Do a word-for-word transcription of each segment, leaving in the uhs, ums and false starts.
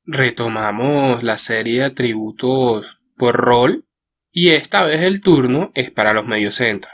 Retomamos la serie de atributos por rol y esta vez el turno es para los mediocentros.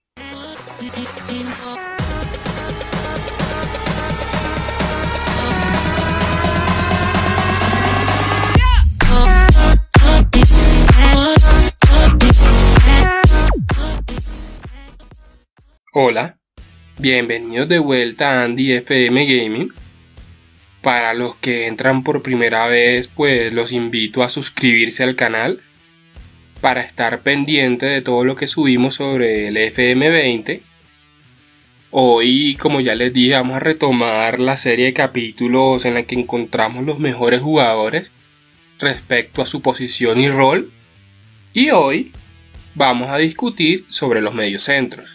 Hola, bienvenidos de vuelta a Andy F M Gaming. Para los que entran por primera vez, pues los invito a suscribirse al canal para estar pendiente de todo lo que subimos sobre el F M veinte. Hoy, como ya les dije, vamos a retomar la serie de capítulos en la que encontramos los mejores jugadores respecto a su posición y rol. Y hoy vamos a discutir sobre los mediocentros.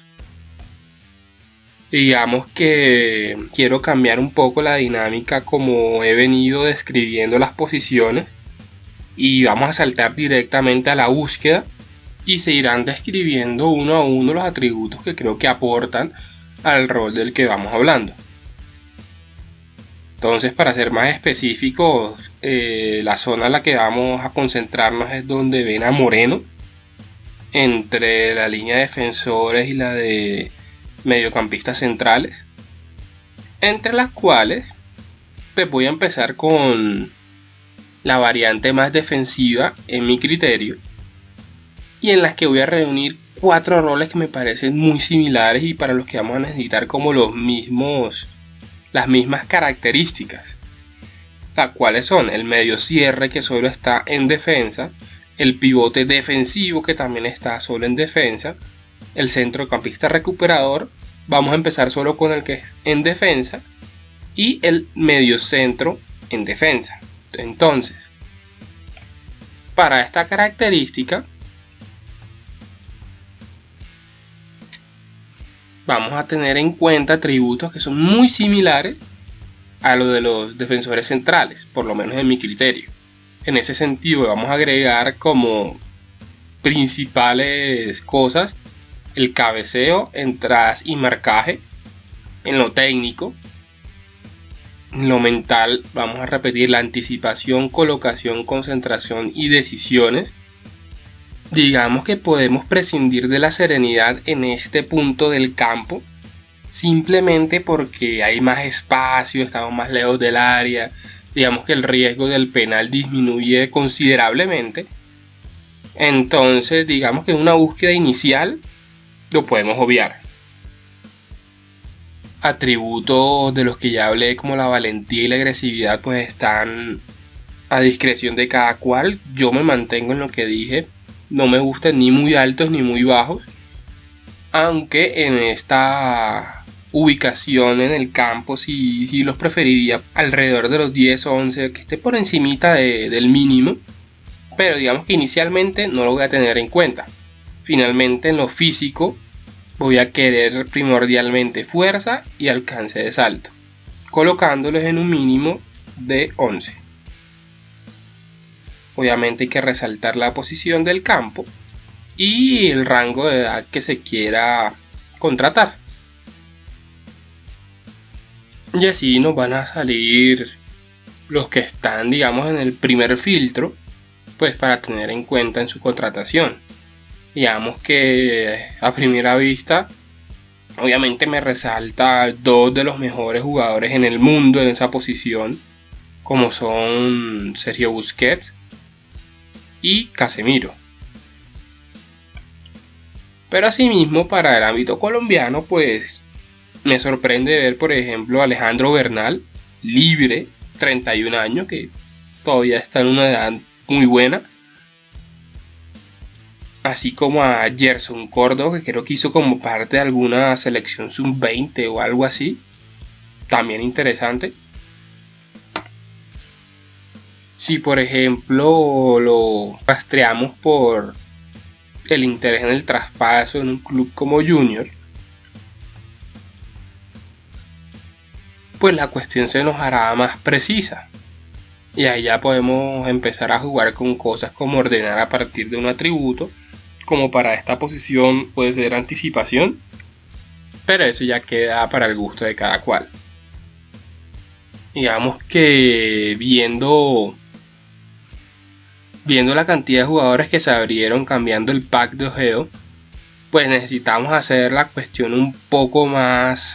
Digamos que quiero cambiar un poco la dinámica como he venido describiendo las posiciones y vamos a saltar directamente a la búsqueda y se irán describiendo uno a uno los atributos que creo que aportan al rol del que vamos hablando. Entonces, para ser más específicos, eh, la zona en la que vamos a concentrarnos es donde ven a Moreno, entre la línea de defensores y la de mediocampistas centrales, entre las cuales pues voy a empezar con la variante más defensiva en mi criterio y en las que voy a reunir cuatro roles que me parecen muy similares y para los que vamos a necesitar como los mismos las mismas características, las cuales son el medio cierre, que solo está en defensa, el pivote defensivo, que también está solo en defensa, el centrocampista recuperador, vamos a empezar solo con el que es en defensa, y el mediocentro en defensa. Entonces, para esta característica vamos a tener en cuenta atributos que son muy similares a los de los defensores centrales, por lo menos en mi criterio. En ese sentido vamos a agregar como principales cosas el cabeceo, entradas y marcaje. En lo técnico, en lo mental, vamos a repetir la anticipación, colocación, concentración y decisiones. Digamos que podemos prescindir de la serenidad en este punto del campo, simplemente porque hay más espacio, estamos más lejos del área. Digamos que el riesgo del penal disminuye considerablemente. Entonces, digamos que en una búsqueda inicial lo podemos obviar. Atributos de los que ya hablé, como la valentía y la agresividad, pues están a discreción de cada cual. Yo me mantengo en lo que dije. No me gustan ni muy altos ni muy bajos. Aunque en esta ubicación en el campo sí, sí los preferiría alrededor de los diez o once, que esté por encimita de, del mínimo. Pero digamos que inicialmente no lo voy a tener en cuenta. Finalmente, en lo físico voy a querer primordialmente fuerza y alcance de salto, colocándolos en un mínimo de once. Obviamente hay que resaltar la posición del campo y el rango de edad que se quiera contratar. Y así nos van a salir los que están, digamos, en el primer filtro, pues para tener en cuenta en su contratación. Digamos que a primera vista, obviamente me resalta dos de los mejores jugadores en el mundo en esa posición, como son Sergio Busquets y Casemiro. Pero asimismo, para el ámbito colombiano, pues me sorprende ver, por ejemplo, a Alejandro Bernal, libre, treinta y un años, que todavía está en una edad muy buena. Así como a Gerson Córdoba, que creo que hizo como parte de alguna selección sub veinte o algo así. También interesante. Si por ejemplo lo rastreamos por el interés en el traspaso en un club como Junior, pues la cuestión se nos hará más precisa. Y ahí ya podemos empezar a jugar con cosas como ordenar a partir de un atributo. Como para esta posición puede ser anticipación, pero eso ya queda para el gusto de cada cual. Digamos que viendo viendo la cantidad de jugadores que se abrieron cambiando el pack de ojeo, pues necesitamos hacer la cuestión un poco más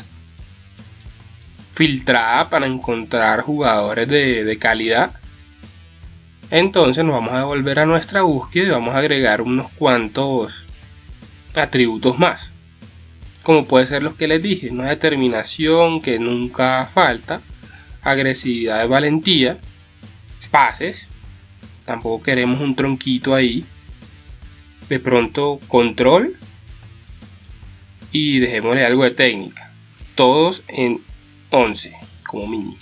filtrada para encontrar jugadores de, de calidad. Entonces nos vamos a devolver a nuestra búsqueda y vamos a agregar unos cuantos atributos más, como puede ser los que les dije: una determinación que nunca falta, agresividad de valentía, pases, tampoco queremos un tronquito ahí, de pronto control, y dejémosle algo de técnica, todos en once como mínimo.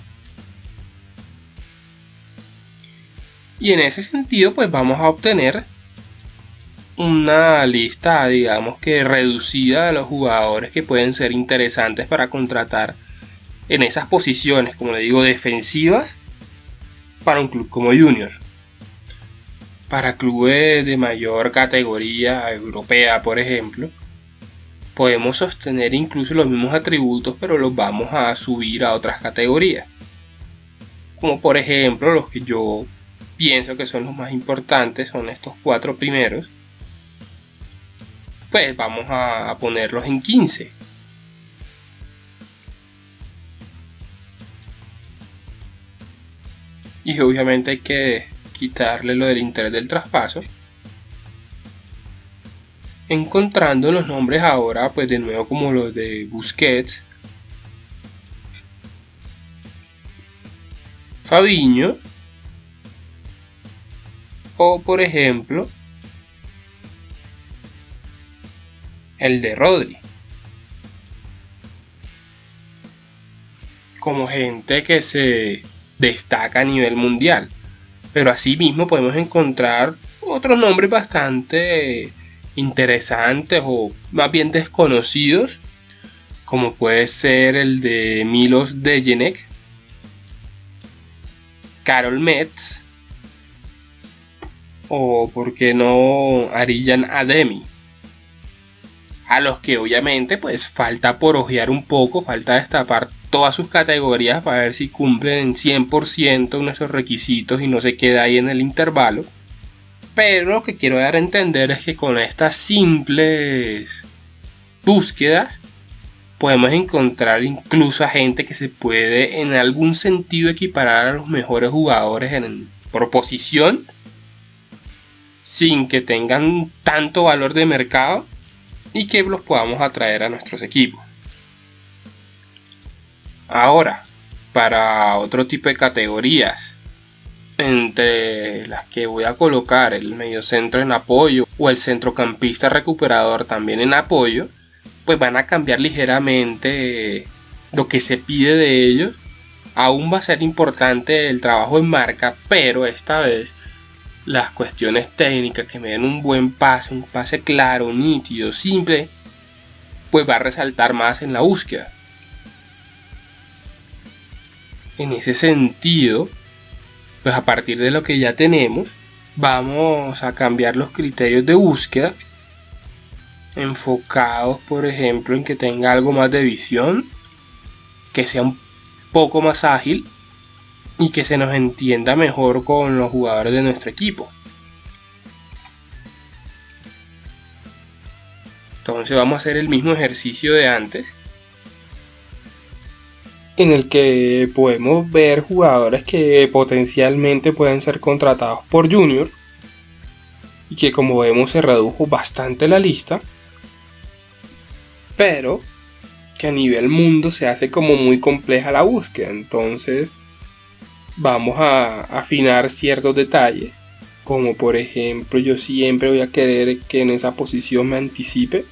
Y en ese sentido pues vamos a obtener una lista, digamos que reducida, de los jugadores que pueden ser interesantes para contratar en esas posiciones, como le digo, defensivas para un club como Junior. Para clubes de mayor categoría europea, por ejemplo, podemos sostener incluso los mismos atributos, pero los vamos a subir a otras categorías, como por ejemplo los que yo pienso que son los más importantes, son estos cuatro primeros. Pues vamos a ponerlos en quince. Y obviamente hay que quitarle lo del interés del traspaso, encontrando los nombres ahora pues de nuevo como los de Busquets, Fabinho, o por ejemplo el de Rodri, como gente que se destaca a nivel mundial. Pero asimismo podemos encontrar otros nombres bastante interesantes o más bien desconocidos, como puede ser el de Milos Degenek, Karol Metz, o por qué no Arijan Ademi, a los que obviamente pues falta por ojear un poco, falta destapar todas sus categorías para ver si cumplen cien por ciento nuestros requisitos y no se queda ahí en el intervalo. Pero lo que quiero dar a entender es que con estas simples búsquedas podemos encontrar incluso a gente que se puede en algún sentido equiparar a los mejores jugadores en proposición, sin que tengan tanto valor de mercado, y que los podamos atraer a nuestros equipos. Ahora, para otro tipo de categorías, entre las que voy a colocar el mediocentro en apoyo o el centrocampista recuperador también en apoyo, pues van a cambiar ligeramente lo que se pide de ellos. Aún va a ser importante el trabajo en marca, pero esta vez las cuestiones técnicas, que me den un buen pase, un pase claro, nítido, simple, pues va a resaltar más en la búsqueda. En ese sentido, pues a partir de lo que ya tenemos, vamos a cambiar los criterios de búsqueda, enfocados por ejemplo en que tenga algo más de visión, que sea un poco más ágil y que se nos entienda mejor con los jugadores de nuestro equipo. Entonces vamos a hacer el mismo ejercicio de antes, en el que podemos ver jugadores que potencialmente pueden ser contratados por Junior, y que como vemos se redujo bastante la lista, pero que a nivel mundo se hace como muy compleja la búsqueda. Entonces vamos a afinar ciertos detalles, como por ejemplo yo siempre voy a querer que en esa posición me anticipe,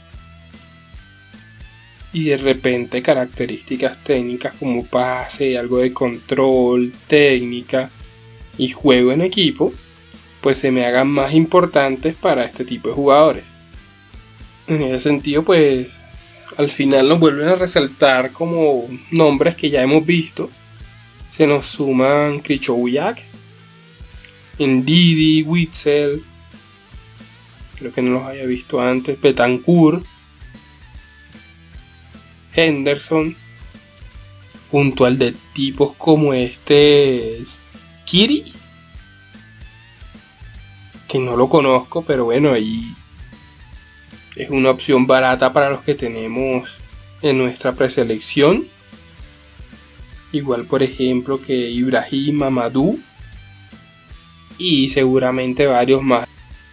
y de repente características técnicas como pase, algo de control, técnica y juego en equipo, pues se me hagan más importantes para este tipo de jugadores. En ese sentido, pues al final nos vuelven a resaltar como nombres que ya hemos visto. Se nos suman Krychowiak, Ndidi, Witsel, creo que no los había visto antes, Betancourt, Henderson, junto al de tipos como este Kiri, que no lo conozco, pero bueno, ahí es una opción barata para los que tenemos en nuestra preselección. Igual, por ejemplo, que Ibrahim Mamadou y seguramente varios más.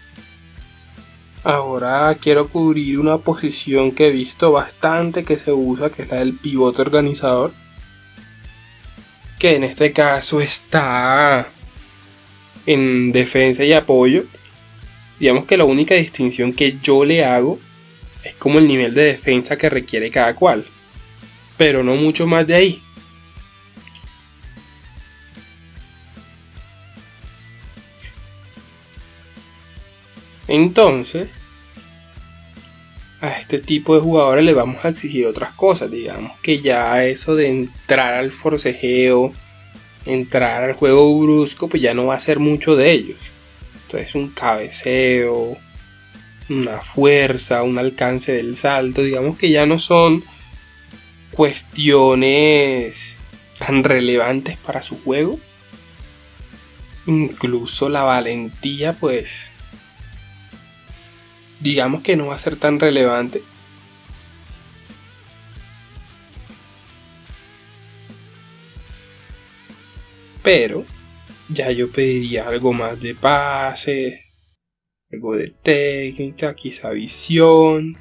Ahora quiero cubrir una posición que he visto bastante que se usa, que es la del pivote organizador, que en este caso está en defensa y apoyo. Digamos que la única distinción que yo le hago es como el nivel de defensa que requiere cada cual, pero no mucho más de ahí. Entonces, a este tipo de jugadores le vamos a exigir otras cosas. Digamos que ya eso de entrar al forcejeo, entrar al juego brusco, pues ya no va a ser mucho de ellos. Entonces un cabeceo, una fuerza, un alcance del salto, digamos que ya no son cuestiones tan relevantes para su juego. Incluso la valentía, pues digamos que no va a ser tan relevante. Pero ya yo pediría algo más de pase, algo de técnica, quizá visión.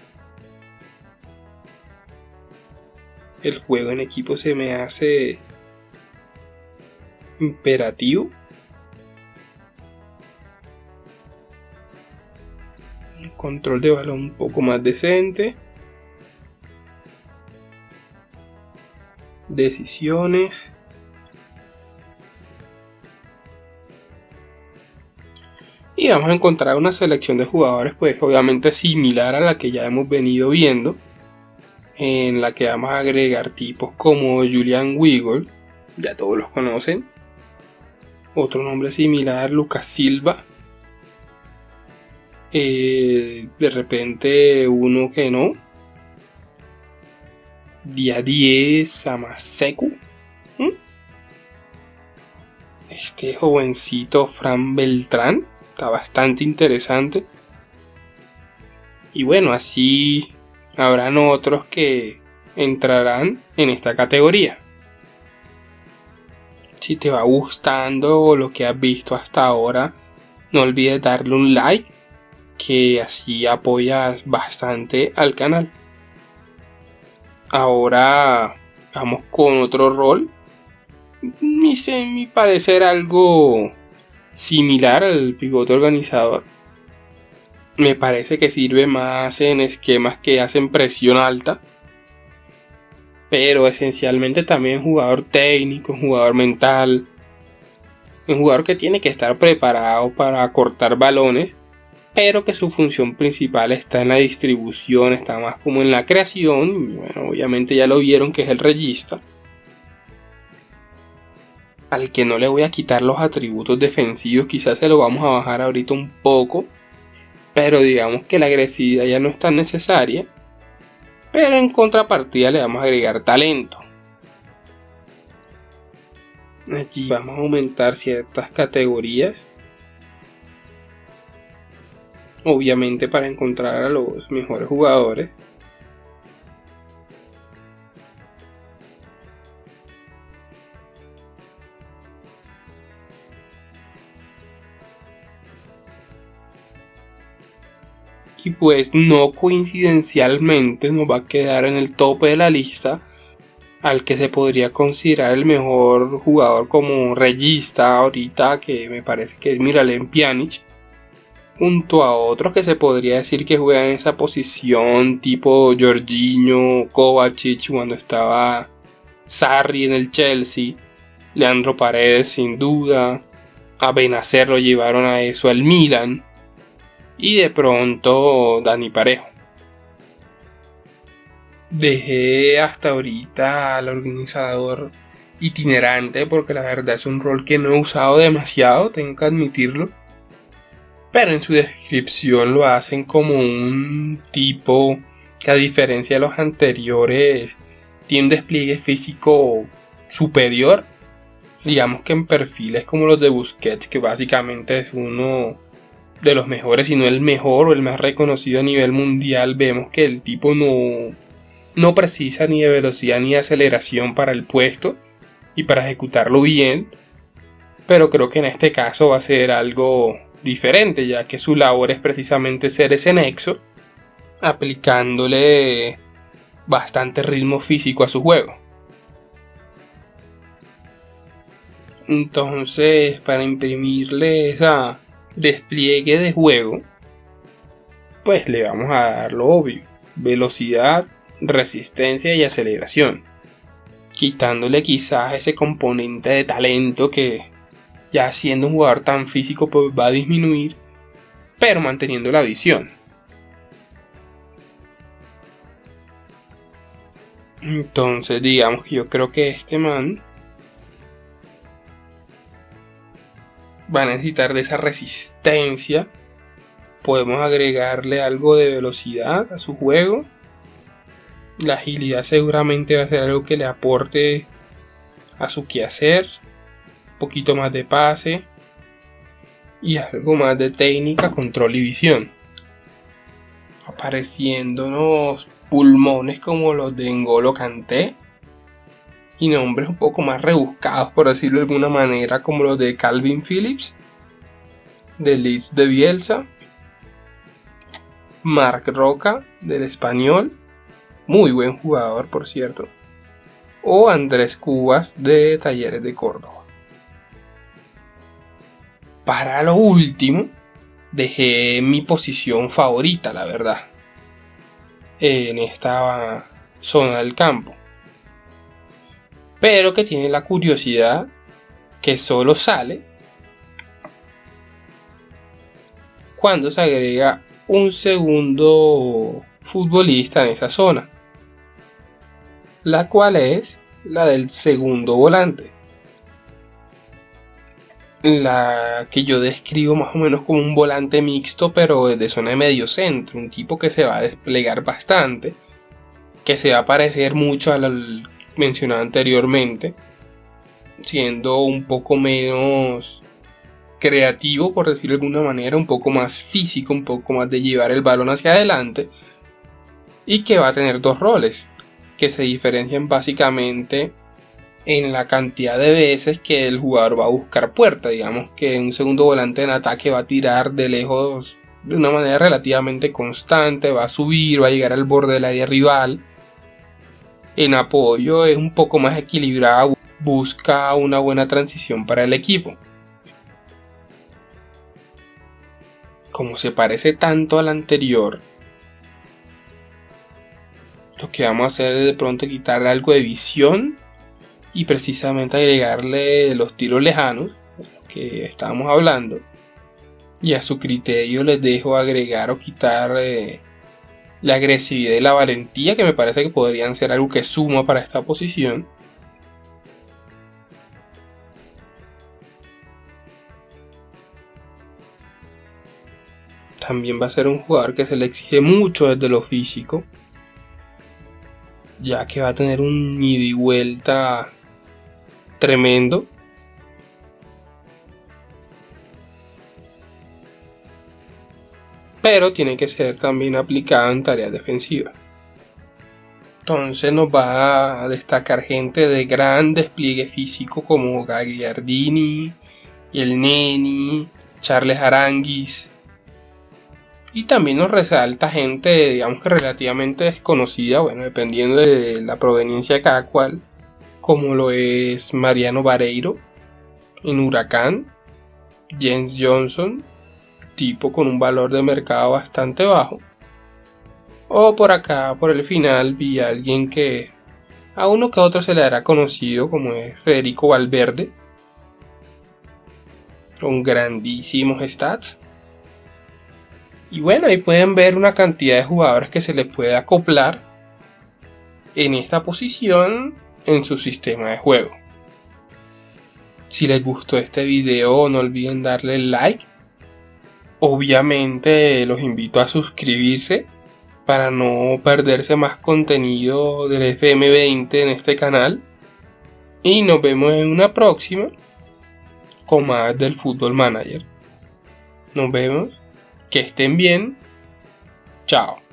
El juego en equipo se me hace imperativo. Un control de balón un poco más decente. Decisiones. Y vamos a encontrar una selección de jugadores pues obviamente similar a la que ya hemos venido viendo, en la que vamos a agregar tipos como Julian Weigl, ya todos los conocen. Otro nombre similar, Lucas Silva. Eh, de repente uno que no, Diadie Samaseku. ¿Mm? Este jovencito Fran Beltrán está bastante interesante. Y bueno, así habrán otros que entrarán en esta categoría. Si te va gustando lo que has visto hasta ahora, no olvides darle un like, que así apoyas bastante al canal. Ahora vamos con otro rol, mi, a mi parecer algo similar al pivote organizador. Me parece que sirve más en esquemas que hacen presión alta, pero esencialmente también jugador técnico, jugador mental, un jugador que tiene que estar preparado para cortar balones, pero que su función principal está en la distribución, está más como en la creación. Y bueno, obviamente ya lo vieron, que es el regista, al que no le voy a quitar los atributos defensivos. Quizás se lo vamos a bajar ahorita un poco, pero digamos que la agresividad ya no es tan necesaria, pero en contrapartida le vamos a agregar talento. Allí vamos a aumentar ciertas categorías, obviamente para encontrar a los mejores jugadores. Y pues no coincidencialmente nos va a quedar en el tope de la lista al que se podría considerar el mejor jugador como regista ahorita, que me parece que es Miralem Pjanic, junto a otros que se podría decir que juegan en esa posición, tipo Jorginho, Kovacic cuando estaba Sarri en el Chelsea, Leandro Paredes sin duda, a Benacer lo llevaron a eso al Milan, y de pronto Dani Parejo. Dejé hasta ahorita al organizador itinerante porque la verdad es un rol que no he usado demasiado, tengo que admitirlo. Pero en su descripción lo hacen como un tipo que, a diferencia de los anteriores, tiene un despliegue físico superior. Digamos que en perfiles como los de Busquets, que básicamente es uno de los mejores, si no el mejor o el más reconocido a nivel mundial, vemos que el tipo no, no precisa ni de velocidad ni de aceleración para el puesto y para ejecutarlo bien. Pero creo que en este caso va a ser algo diferente, ya que su labor es precisamente ser ese nexo, aplicándole bastante ritmo físico a su juego. Entonces, para imprimirle ese despliegue de juego, pues le vamos a dar lo obvio: velocidad, resistencia y aceleración, quitándole quizás ese componente de talento que, ya siendo un jugador tan físico, pues va a disminuir, pero manteniendo la visión. Entonces, digamos que yo creo que este man va a necesitar de esa resistencia. Podemos agregarle algo de velocidad a su juego. La agilidad seguramente va a ser algo que le aporte a su quehacer. Un poquito más de pase y algo más de técnica, control y visión. Apareciéndonos pulmones como los de N'Golo Kanté y nombres un poco más rebuscados, por decirlo de alguna manera, como los de Calvin Phillips, de Leeds de Bielsa, Marc Roca del Español, muy buen jugador por cierto, o Andrés Cubas de Talleres de Córdoba. Para lo último, dejé mi posición favorita, la verdad, en esta zona del campo, pero que tiene la curiosidad que solo sale cuando se agrega un segundo futbolista en esa zona, la cual es la del segundo volante, la que yo describo más o menos como un volante mixto, pero de zona de medio centro, un tipo que se va a desplegar bastante, que se va a parecer mucho al mencionado anteriormente, siendo un poco menos creativo, por decirlo de alguna manera, un poco más físico, un poco más de llevar el balón hacia adelante, y que va a tener dos roles que se diferencian básicamente en la cantidad de veces que el jugador va a buscar puerta. Digamos que un segundo volante en ataque va a tirar de lejos de una manera relativamente constante, va a subir, va a llegar al borde del área rival. En apoyo es un poco más equilibrado, busca una buena transición para el equipo. Como se parece tanto al anterior, lo que vamos a hacer es de pronto quitarle algo de visión y precisamente agregarle los tiros lejanos que estábamos hablando, y a su criterio les dejo agregar o quitar eh, la agresividad y la valentía, que me parece que podrían ser algo que suma para esta posición. También va a ser un jugador que se le exige mucho desde lo físico, ya que va a tener un ida y vuelta tremendo. Pero tiene que ser también aplicado en tareas defensivas. Entonces nos va a destacar gente de gran despliegue físico como Gagliardini, el Neni, Charles Aranguis. Y también nos resalta gente, digamos que relativamente desconocida, bueno, dependiendo de la proveniencia de cada cual, como lo es Mariano Vareiro en Huracán, Jens Johnson, tipo con un valor de mercado bastante bajo. O por acá, por el final, vi a alguien que a uno que a otro se le dará conocido, como es Federico Valverde, con grandísimos stats. Y bueno, ahí pueden ver una cantidad de jugadores que se les puede acoplar en esta posición en su sistema de juego. Si les gustó este video, no olviden darle like. Obviamente los invito a suscribirse para no perderse más contenido del F M veinte en este canal. Y nos vemos en una próxima con más del Football Manager. Nos vemos. Que estén bien. Chao.